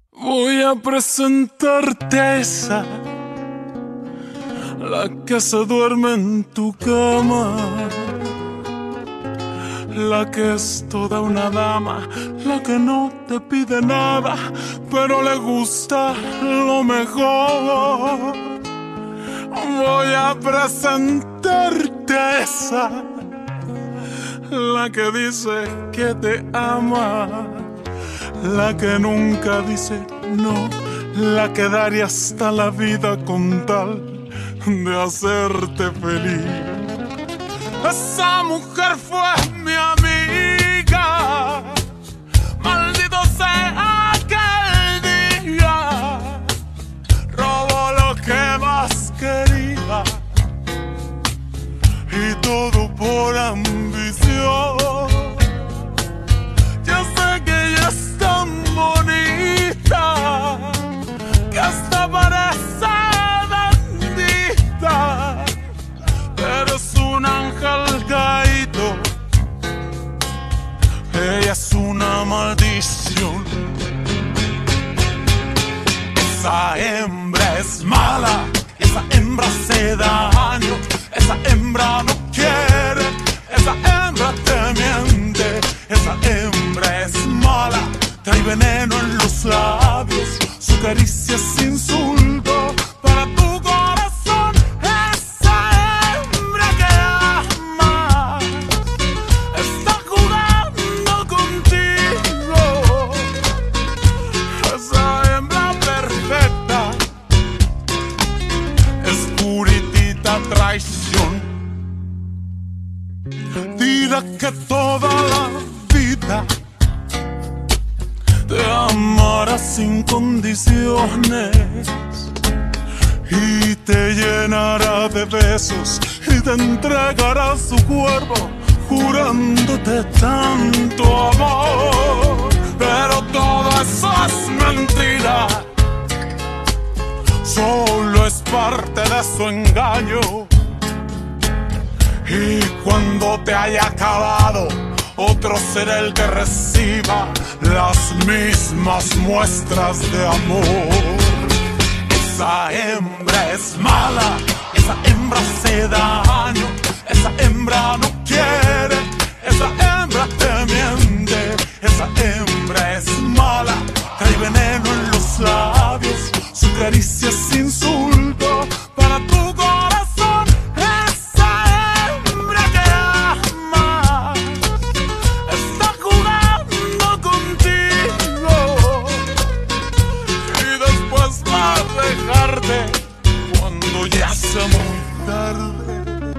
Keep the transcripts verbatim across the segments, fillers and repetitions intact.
Voy a presentarte esa, la que se duerme en tu cama, la que es toda una dama, la que no te pide nada, pero le gusta lo mejor. Voy a presentarte esa, la que dice que te ama, la que nunca dice no, la que daría hasta la vida con tal de hacerte feliz. Esa mujer fue mi amiga, maldito sea aquel día, robó lo que más quería y todo por ambición. Yo sé que ella es tan bonita que hasta parece bendita, pero es un ángel caído, ella es una maldición. Esa hembra es mala, esa hembra hace daño, esa hembra no quiere, esa hembra te miente, esa hembra es mala, trae veneno en los labios, su caricia es insulto para tu corazón. Esa hembra que ama está jugando contigo, esa hembra perfecta es puritita traición. Dirá que toda la vida te amará sin condiciones y te llenará de besos y te entregará su cuerpo jurándote tanto amor. Pero todo eso es mentira, solo es parte de su engaño. Y cuando te haya acabado, otro será el que reciba las mismas muestras de amor. Esa hembra es mala, esa hembra hace daño, esa hembra no quiere, esa hembra te miente, esa hembra es mala, trae veneno en los labios, su caricia es insulto para tu corazón. Esa hembra que ama está jugando contigo y después va a dejarte cuando ya sea muy tarde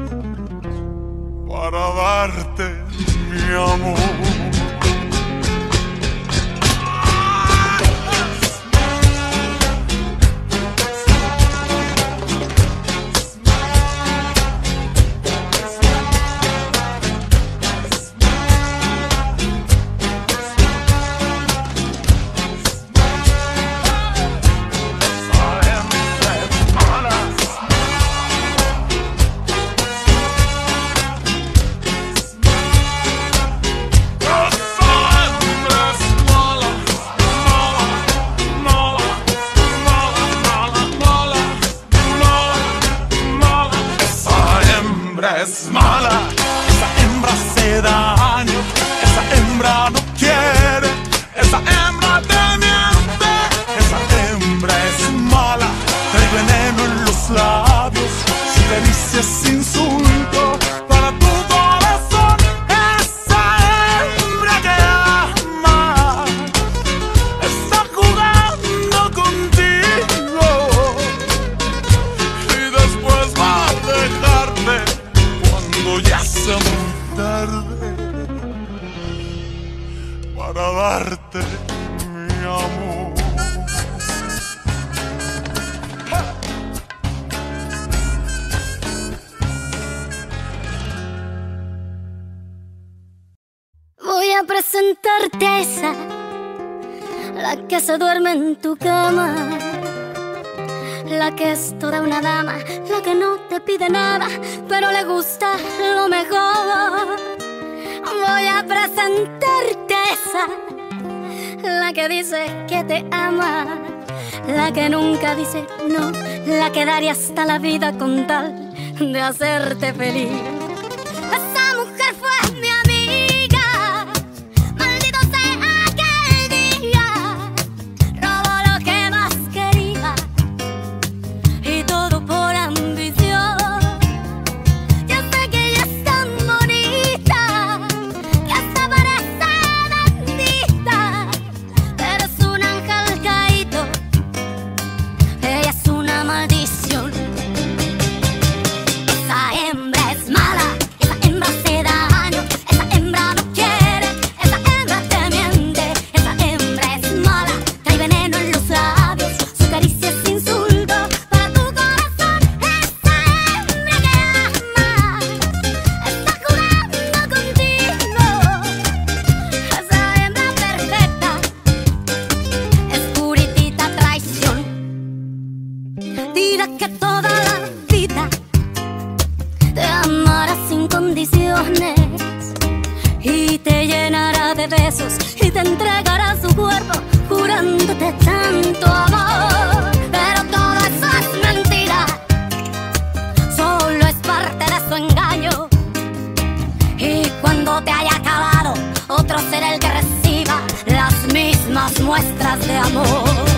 para darte mi amor. Es mala, esa hembra hace daño, esa hembra no quiere, esa hembra te miente, esa hembra es mala, trae veneno en los labios, su caricia es insulto para tu corazón. Esa hembra que ama está jugando contigo y después va a dejarte ya sea muy tarde para darte mi amor. Voy a presentarte a esa, la que se duerme en tu cama, la que es toda una dama, la que no te pide nada, pero le gusta lo mejor. Voy a presentarte esa, la que dice que te ama, la que nunca dice no, la que daría hasta la vida con tal de hacerte feliz. Esa mujer fue mi amiga, maldito sea aquel día, robó lo que más quería y todo por ambición. Yo sé que ella es tan bonita que hasta parece bendita, pero es un ángel caído, ella es una maldición. Esa hembra es mala, esa hembra se daño, esa hembra no quiere, esa hembra te miente, esa hembra es mala, trae veneno en los labios, su caricia es insulto para tu corazón. Esa hembra que ama está jugando contigo, esa hembra perfecta es puritita traición. Dirá que toda la vida te amará sin condiciones y te llenará de besos y te entregará su cuerpo jurándote tanto amor. Pero todo eso es mentira, solo es parte de su engaño, y cuando te haya acabado otro será el que reciba las mismas muestras de amor.